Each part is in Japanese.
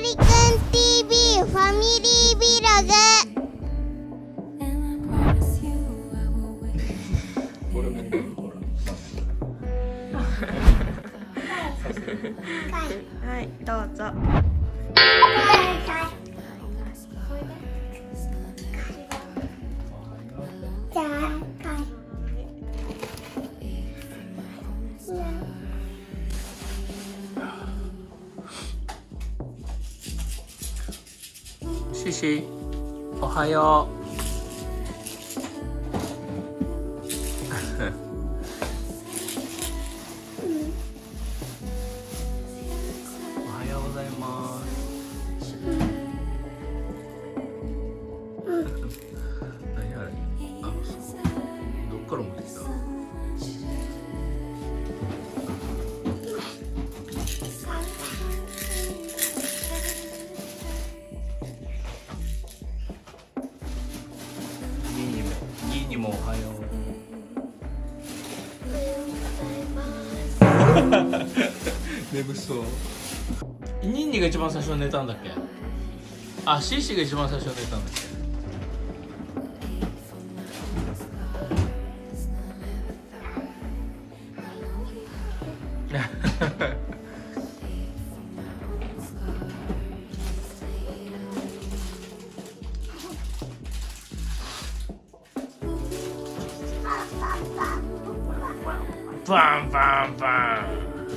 りくん TV ファミリービログ。 はい、どうぞ。 シシ、おはよう。おはようございます。何あれ？あ、そう。どっから持ってきた？ニーにもおはよう。眠そう。ニーニが一番最初に寝たんだっけ？あ、シーシーが一番最初に寝たんだっけ？バンバンバン。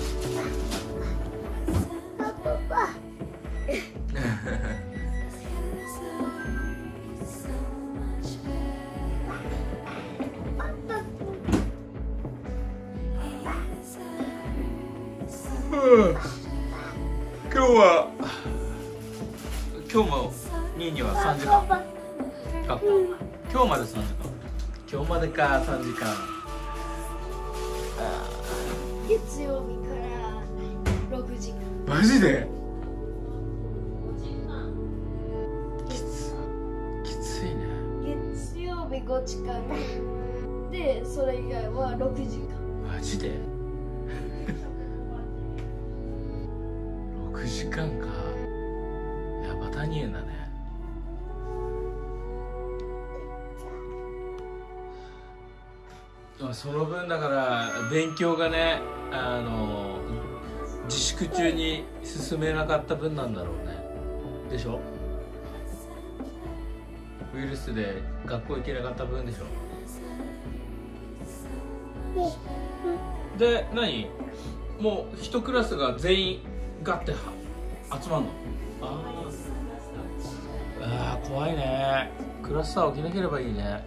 今日もニーニは3時間学校。今日まで3時間。今日までか3時間。 月曜日から6時間。 マジで？きついね。 月曜日5時間で、それ以外は6時間。 マジで6時間か。やば大変だね。その分だから勉強がね、自粛中に進めなかった分なんだろうね。でしょ？ウイルスで学校行けなかった分でしょ。で、何？もう一クラスが全員ガッて集まんの？あー怖いね。クラスター起きなければいいね。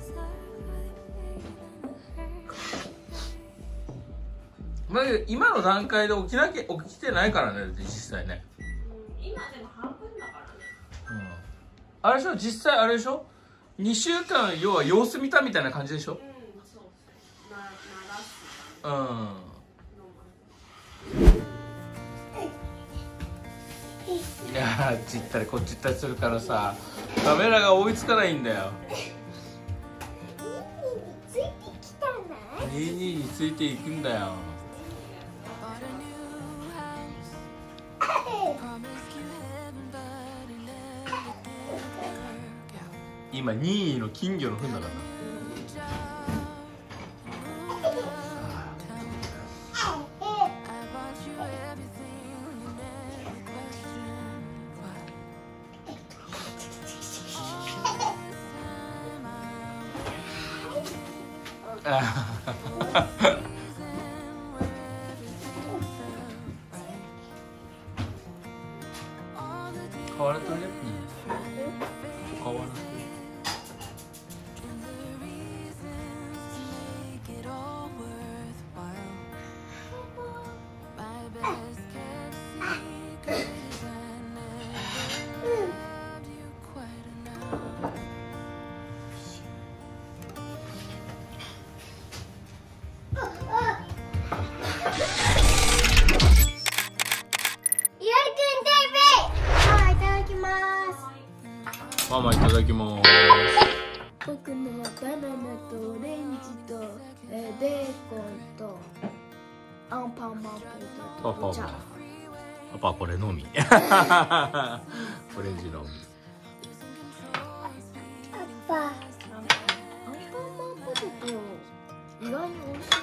まあ、今の段階で起きてないからね、実際ね。 今でも半分だからね。 あれでしょ、実際あれでしょ、2週間要は様子見たみたいな感じでしょ。 そう。 いやー、あっち行ったりこっち行ったりするからさ、カメラが追いつかないんだよ。ニーニーについていくんだよ。今ニーの金魚の糞だからな。買われてるね。買われてる。ママいただきます。 僕のはバナナとオレンジと、ベーコンとアンパンマンポテトとジャム。 アパこれのみオレンジのみ。 パアンパンマンポテト意外に美味しい。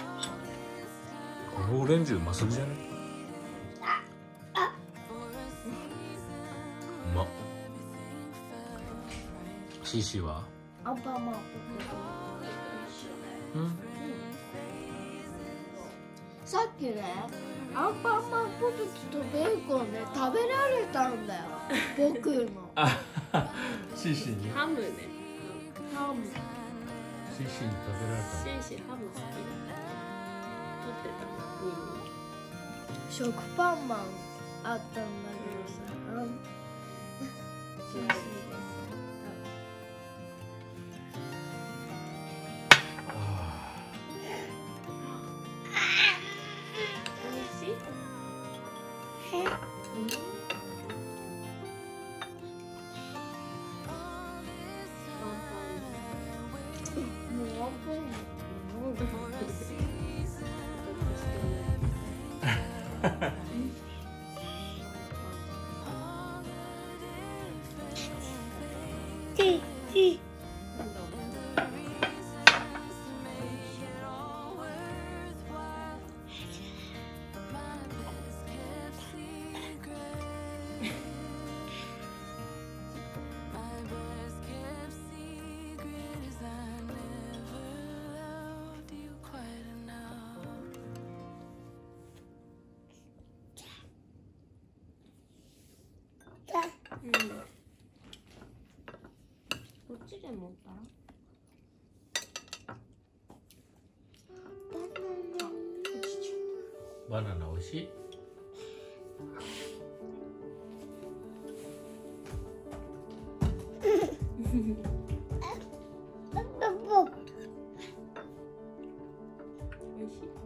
このオレンジうますぎじゃね？うまっ。シシはアンパンマンポテト一緒ね。 うん。 さっきね、アンパンマンポテトとベーコンで食べられたんだよ。僕の。 あ、シシにハムね。 ハム。 シシに食べられた。 シンシハム好きだ。取ってた。 食パンマンあったんだけどさ。シンシです。 美味しい？ もうワンポインチチこっちで持ったバナナ美味しい。 美味しい。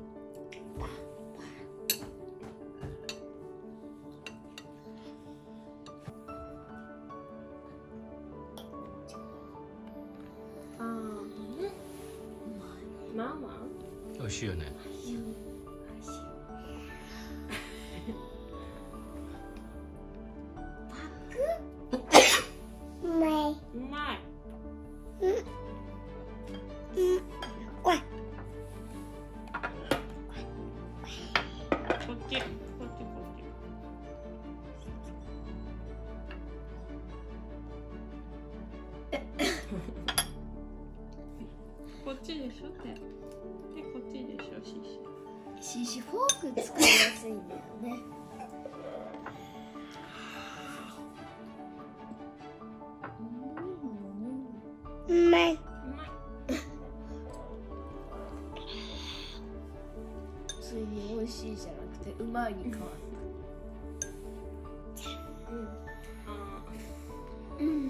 あーね。ママ？ 美味しいよね。 うまいうまい。 これこっち。こっちこっち。こっちでしょって。で、こっちでしょ、シシ。 シシフォーク使いやすいんだよね。 うまい。 うまい。 普通に美味しいじゃなくてうまいに変わっあた。うん。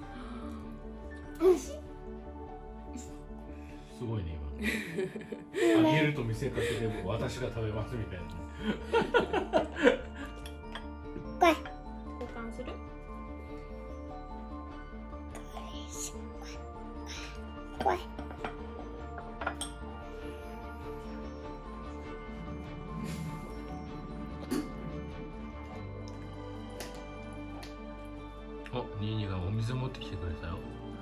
すごいね今。あげると見せかけでも私が食べますみたいな。 これ交換する？ これお、ニーニーがお水持ってきてくれたよ。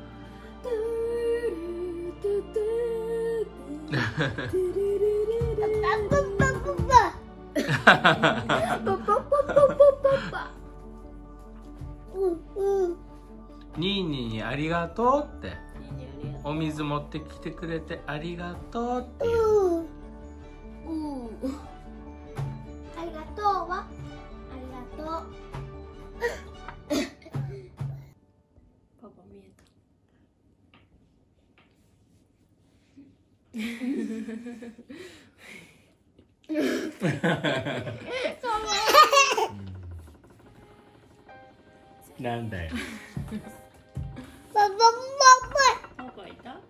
ニーニーにありがとうって。お水持ってきてくれてありがとうっていう。 ありがとうはありがとう。 パパ見えなんだよ。 パパパた。パパいた？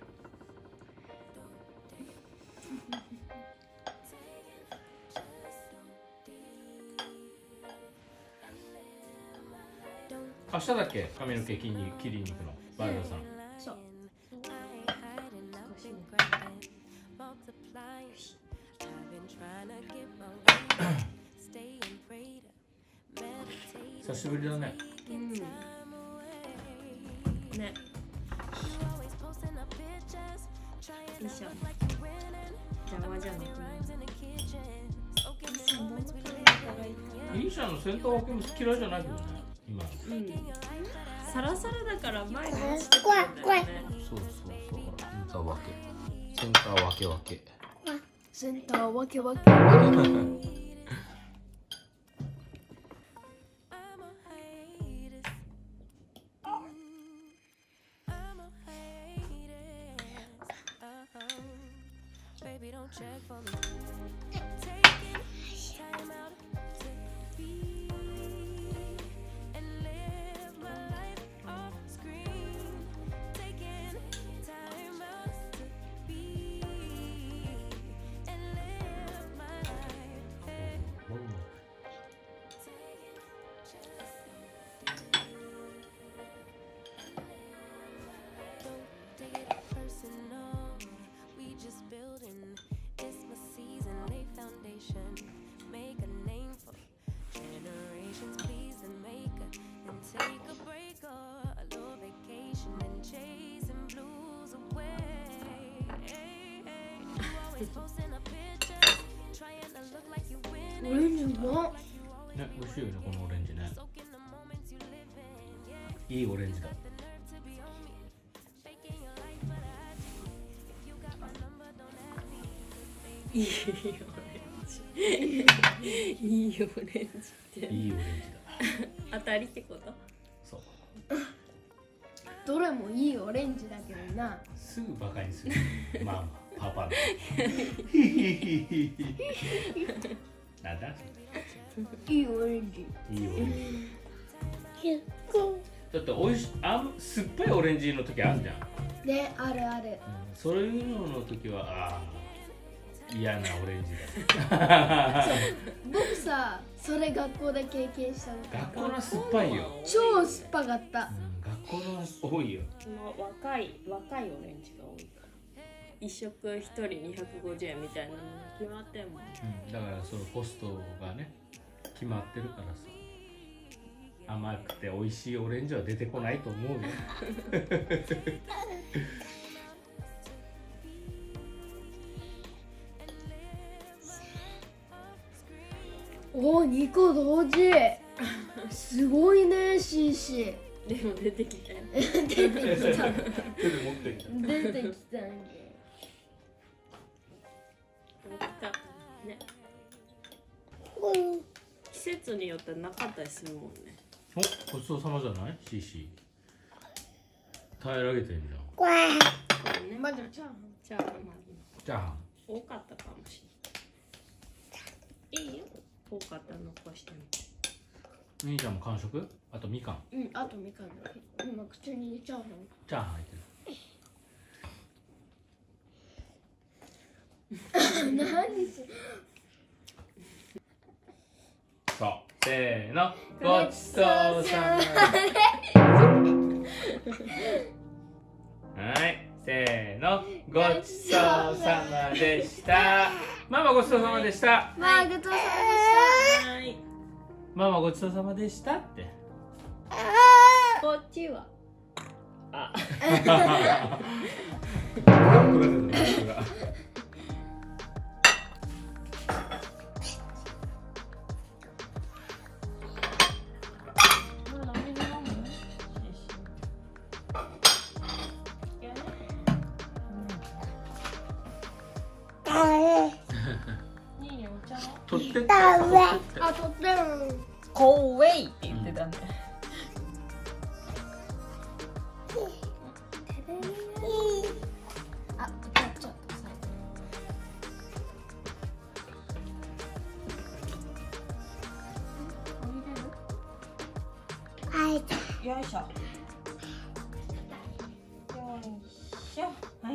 明日だっけ髪の毛切りに行くのバイオさん。 そう。少しね。 久しぶりだね。 うんね。いいじゃん。邪魔じゃなくない。 イーシャのセンター分けも嫌いじゃないけどね、今。 うん。サラサラだから前に落ちてくるんだよね。 そうそうそう、ほら、センター分け。センター分け分け。 センターわけわけ。オレンジうまっ。 ね、美味しいよね、このオレンジね。いいオレンジだ。 いいオレンジ。いいオレンジって。 いいオレンジだ。 当たりってこと？ そう。 どれもいいオレンジだけどな。 すぐバカにする。ママ、パパの。なんだ？ いいオレンジ。 いいオレンジ。だっておいし酸っぱいオレンジの時あるじゃん。 ね、あるある。 そういうのの時は嫌なオレンジだ。 僕さ、それ学校で経験したの。 学校の酸っぱいよ。 超酸っぱかった。 学校の多いよ。 若いオレンジが多いから。一食一人250円みたいなの決まってんもん。 だからそのコストがね決まってるからさ。甘くて美味しいオレンジは出てこないと思うよ。 お、2個同時。すごいね、シーシー。 でも出てきたよ。 出てきた。 手で持ってきた。 出てきたんで。 ね。季節によってなかったりするもんね。 お、ごちそうさまじゃない？シーシー。平らげてんじゃん。 これね。 まずチャーハン。 チャーハン。 多かったかもしれない。いいよ。多かったの残してみて。 兄ちゃんも完食？あとみかん。 うん、あとみかんだけ。今口にチャーハン。 チャーハン入ってる。 何し。 そう、せーの、ごちそうさま。はい、せーの、ごちそうさまでした。ママごちそうさまでした。 まあ、ごちそうさまでした。 はい。 ママごちそうさまでしたって。 こっちは。あ。 取ってって。 あ、とっても。 コウェイって言ってたね。 あ、ちょっとさ。 はい。 よいしょ。よいしょ。はい。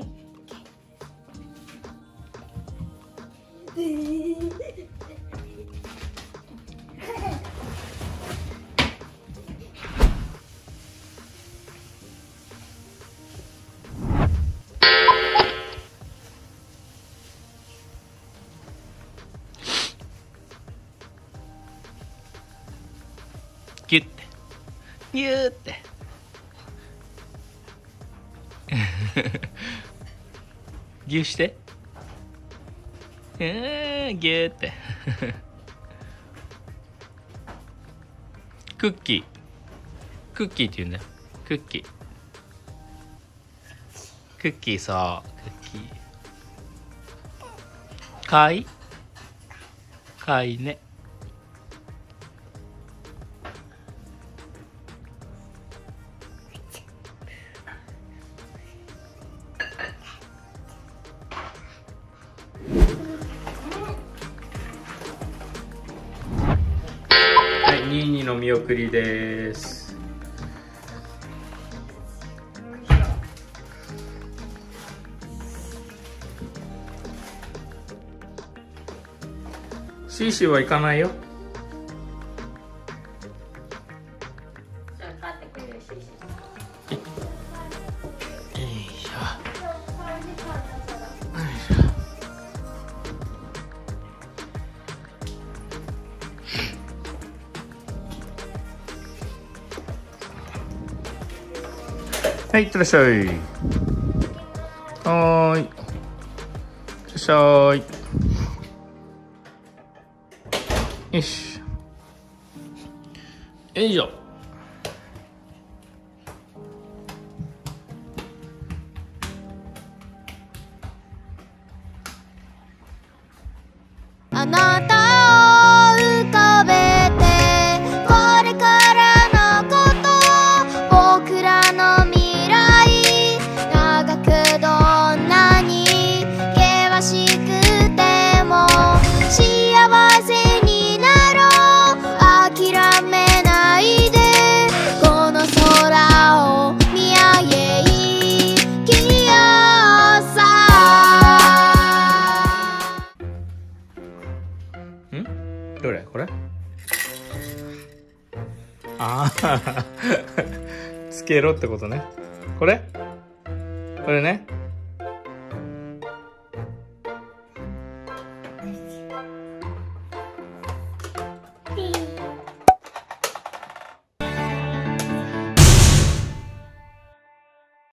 ギュッてギューってギュしてギューってクッキークッキーって言うんだよ。クッキークッキー、そうクッキーかわいいかわいいね。はい、22の見送りです。シーシーは行かないよ。はい、いってらっしゃい。はーい。いってらっしゃい。よし。よいしょ。 あなたを浮かべてこれからのこと僕らの未来長くどんなに険しくても幸せになろう諦めないでこの空を見上げ生きようさ。 どれこれ？ああつけろってことね。これね。